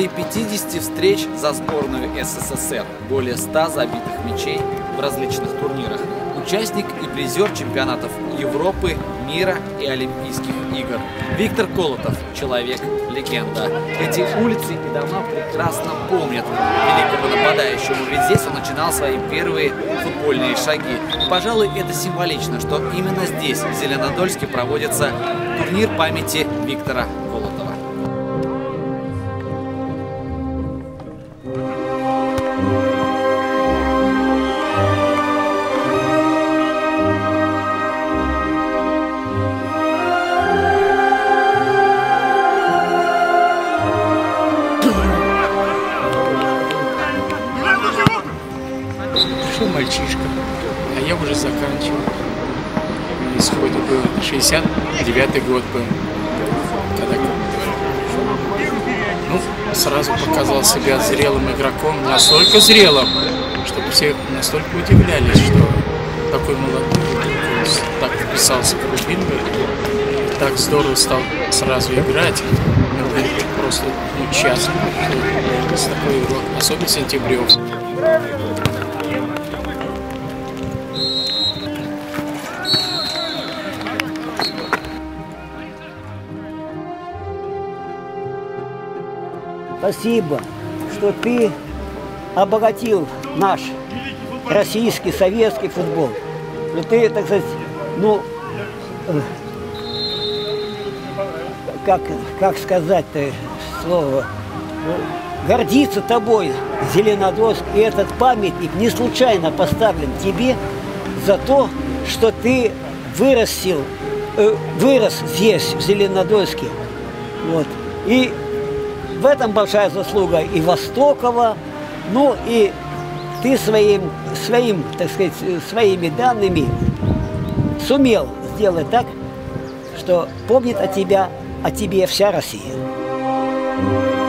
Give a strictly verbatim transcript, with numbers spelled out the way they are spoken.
более пятидесяти встреч за сборную СССР, более ста забитых мячей в различных турнирах. Участник и призер чемпионатов Европы, мира и Олимпийских игр. Виктор Колотов – человек-легенда. Эти улицы и дома прекрасно помнят великого нападающего, ведь здесь он начинал свои первые футбольные шаги. И, пожалуй, это символично, что именно здесь, в Зеленодольске, проводится турнир памяти Виктора Колотова. Пришел мальчишка, а я уже заканчивал. Исходе был шестьдесят девятый год был, когда ну, сразу показал себя зрелым игроком, настолько зрелым, чтобы все настолько удивлялись, что такой молодой так вписался в рубин, так здорово стал сразу играть, ну, просто ну, часто с такой игрой, особенно Сентябрев. Спасибо, что ты обогатил наш российский, советский футбол. Но ты, так сказать, ну, как, как сказать-то слово, гордится тобой Зеленодольск. И этот памятник не случайно поставлен тебе за то, что ты вырастил, э, вырос здесь, в Зеленодольске. Вот. И в этом большая заслуга и Востокова, ну и ты своим, своим, так сказать, своими данными сумел сделать так, что помнит о тебя, о тебе вся Россия.